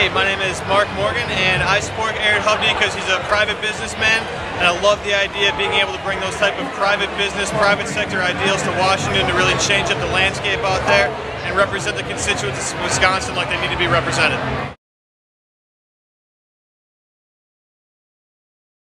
Hey, my name is Mark Morgan, and I support Aaron Hovde because he's a private businessman, and I love the idea of being able to bring those type of private business, private sector ideals to Washington to really change up the landscape out there and represent the constituents of Wisconsin like they need to be represented.